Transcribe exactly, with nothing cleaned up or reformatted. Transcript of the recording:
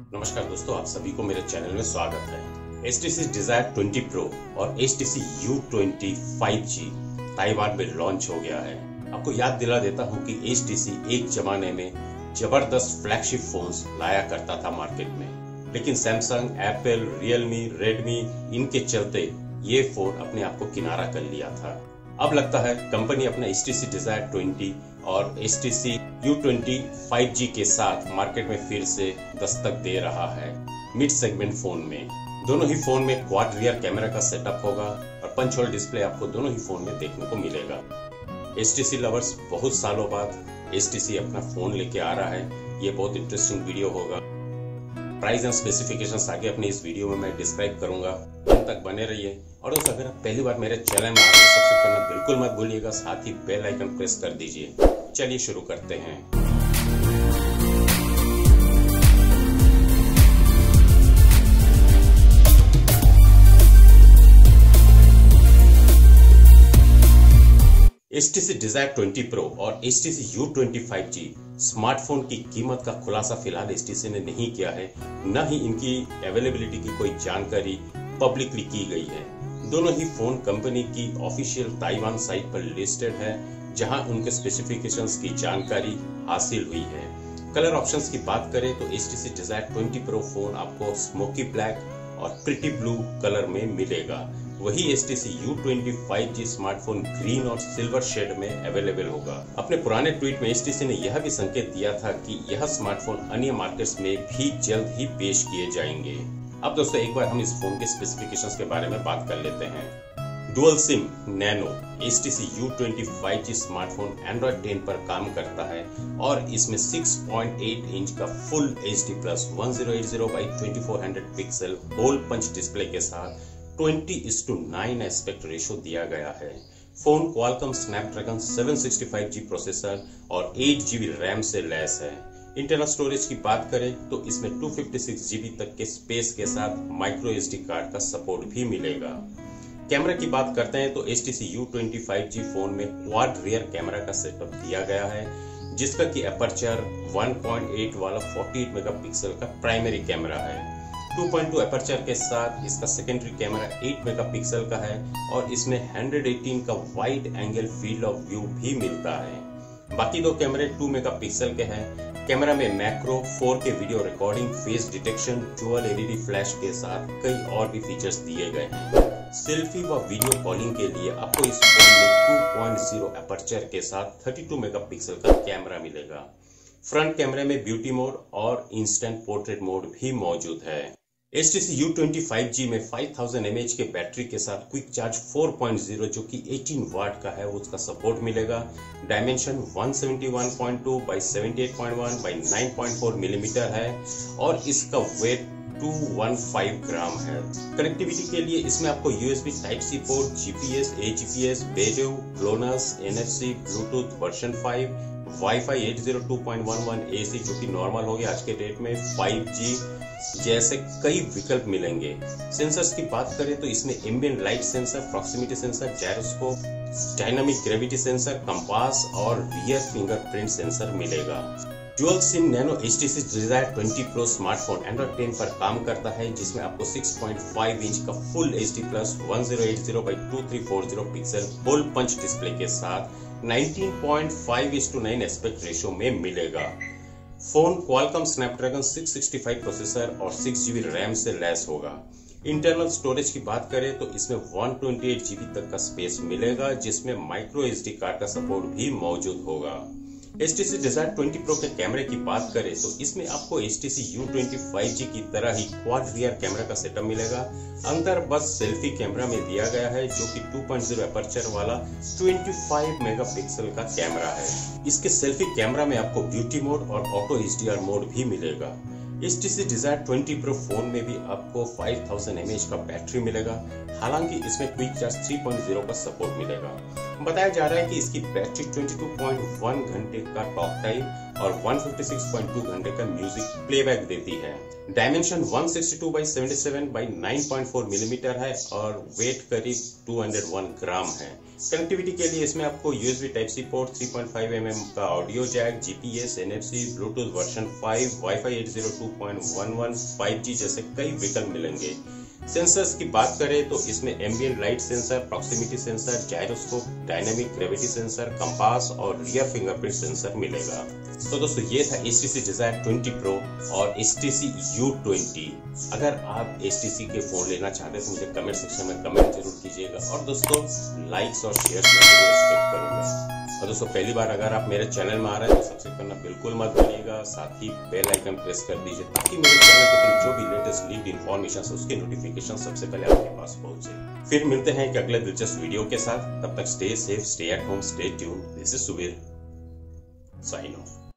नमस्कार दोस्तों, आप सभी को मेरे चैनल में स्वागत है। H T C Desire twenty Pro और H T C U twenty five G Taiwan में लॉन्च हो गया है। आपको याद दिला देता हूं कि H T C एक जमाने में जबरदस्त फ्लैगशिप फोन्स लाया करता था मार्केट में, लेकिन सैमसंग, एप्पल, रियलमी, रेडमी इनके चलते ये फोन अपने आप को किनारा कर लिया था। अब लगता है कंपनी अपना H T C Desire twenty और H T C U twenty five G के साथ मार्केट में फिर से दस्तक दे रहा है मिड सेगमेंट फोन में। दोनों ही फोन में क्वाड रियर कैमरा का सेटअप होगा और पंच होल डिस्प्ले आपको दोनों ही फोन में देखने को मिलेगा। H T C लवर्स, बहुत सालों बाद H T C अपना फोन लेके आ रहा है। ये बहुत इंटरेस्टिंग वीडियो होगा। प्राइस एंड स्पेसिफिकेशंस आगे अपने इस वीडियो में मैं डिस्क्राइब करूंगा, अंत तक बने रहिए। और दोस्तों, अगर आप पहली बार मेरे चैनल में आ रहे हैं, सब्सक्राइब करना बिल्कुल मत भूलिएगा, साथ ही बेल आइकन प्रेस कर दीजिए। चलिए शुरू करते हैं। H T C Desire twenty Pro और H T C U twenty five G smartphone की कीमत का खुलासा फिलहाल H T C ने नहीं किया है, न ही इनकी अवेलेबिलिटी की कोई जानकारी पब्लिकली की गई है। दोनों ही फोन कंपनी की ऑफिशियल ताइवान साइट पर लिस्टेड है, जहां उनके स्पेसिफिकेशंस की जानकारी हासिल हुई है। कलर ऑप्शंस की बात करें तो H T C Desire twenty Pro phone आपको स्मोकी ब्लैक और प्रिटी ब्लू कलर में मिलेगा। वही H T C U twenty five G smartphone green और सिल्वर शेड में अवेलेबल होगा। अपने पुराने ट्वीट में H T C ने यह भी संकेत दिया था कि यह स्मार्टफोन अन्य मार्केट्स में भी जल्द ही पेश किए जाएंगे। अब दोस्तों, एक बार हम इस फोन के स्पेसिफिकेशंस के बारे में बात कर लेते हैं। Dual SIM nano H T C U twenty five G smartphone Android ten पर काम करता है और इसमें सिक्स पॉइंट एट इंच का full H D plus one thousand eighty by twenty four hundred pixel hole punch display के साथ twenty इस टू नाइन एस्पेक्ट रेशो दिया गया है। Phone Qualcomm Snapdragon seven sixty five G processor और eight G B RAM से लैस है। इंटरनल स्टोरेज की बात करें तो इसमें two fifty six G B तक के स्पेस के साथ माइक्रो एस डी कार्ड का सपोर्ट भी मिलेगा। कैमरा की बात करते हैं तो H T C U twenty five G phone में क्वाड रियर कैमरा का सेटअप दिया गया है, जिसका की अपर्चर वन पॉइंट एट वाला फोर्टी एट मेगापिक्सल का प्राइमरी कैमरा है। टू पॉइंट टू अपर्चर के साथ इसका सेकेंडरी कैमरा एट मेगापिक्सल का है और इसमें वन हंड्रेड एटीन का wide angle field of view भी मिलता है। बाकी दो कैमरे टू मेगापिक्सल के हैं। कैमरा में macro four K video recording, face detection, dual LED flash के साथ कई और भी फीचर्स दिए गए हैं। सेल्फी व वीडियो कॉलिंग के लिए आपको इस फोन में टू पॉइंट ज़ीरो अपर्चर के साथ थर्टी टू मेगापिक्सल का कैमरा मिलेगा। फ्रंट कैमरे में ब्यूटी मोड और इंस्टेंट पोर्ट्रेट मोड भी मौजूद है। H T C U twenty five G में five thousand M A H के बैटरी के साथ quick charge four point zero जो कि एटीन वाट का है, उसका सपोर्ट मिलेगा। Dimension one seventy one point two by seventy eight point one by nine point four millimetre है और इसका weight two one five gram है। कनेक्टिविटी के लिए इसमें आपको U S B type C port, G P S, A G P S, बेजो, GLONASS, N F C, bluetooth version five, wifi eight zero two point one one A C जो कि normal हो गया आज के डेट में, five G जैसे कई विकल्प मिलेंगे। सेंसर्स की बात करें तो इसमें ambient light sensor, proximity sensor, gyroscope, dynamic gravity sensor, compass और रियर फिंगरप्रिंट सेंसर मिलेगा। Dual SIM nano H T C Desire twenty Pro smartphone Android ten पर काम करता है, जिसमें आपको सिक्स पॉइंट फाइव इंच का full H D plus one thousand eighty by twenty three forty pixel hole punch display के साथ nineteen point five is to nine aspect ratio में मिलेगा। Phone Qualcomm Snapdragon six sixty five processor और six G B RAM से लैस होगा। Internal storage की बात करें तो इसमें one twenty eight G B तक का स्पेस मिलेगा, जिसमें माइक्रो एस डी कार्ड का सपोर्ट भी मौजूद होगा। H T C Desire twenty Pro के कैमरे की बात करें तो इसमें आपको H T C U twenty five G की तरह ही क्वाड रियर कैमरा का सेटअप मिलेगा। अंतर बस सेल्फी कैमरा में दिया गया है, जो कि टू पॉइंट ज़ीरो अपर्चर वाला ट्वेंटी फाइव मेगापिक्सल का कैमरा है। इसके सेल्फी कैमरा में आपको ब्यूटी मोड और auto H D R mode भी मिलेगा। H T C Desire twenty Pro phone में भी आपको five thousand M A h का बैटरी मिलेगा, हालांकि इसमें quick charge three point zero का सपोर्ट मिलेगा। बताया जा रहा है कि इसकी battery twenty two point one घंटे का टॉक टाइम और one fifty six point two घंटे का म्यूजिक प्लेबैक देती है। Dimension one sixty two by seventy seven by nine point four millimetre है और वेट करीब टू हंड्रेड वन ग्राम है। कनेक्टिविटी के लिए इसमें आपको USB type C port, three point five M M का audio jack, GPS, NFC, bluetooth version five, wifi eight zero two point one one, five G जैसे कई विकल्प मिलेंगे। सेंसर्स की बात करें तो इसमें ambient light sensor, proximity sensor, gyroscope, dynamic gravity sensor, compass और रियर फिंगरप्रिंट सेंसर मिलेगा। तो दोस्तों ये था H T C Desire twenty Pro और H T C U twenty. अगर आप H T C के फोन लेना चाहते हैं तो मुझे कमेंट सेक्शन में कमेंट जरूर कीजिएगा और दोस्तों लाइक्स और शेयर मैं जरूर एक्सपेक्ट करूंगा। और दोस्तों पहली बार अगर आप मेरे चैनल में आ रहे हैं तो सब्सक्राइब करना बिल्कुल मत भूलिएगा, साथ ही बेल आइकन प्रेस कर दीजिए ताकि मेरे चैनल के थ्रू जो भी लेटेस्ट लीक्ड इन्फॉर्मेशन है उसके नोटिफिकेशन सबसे पहले आपके पास पहुंचे। फिर मिलते हैं एक अगले दिलचस्प वीडियो के साथ, तब तक stay safe, stay at home, stay tuned. This is Subir, sign of.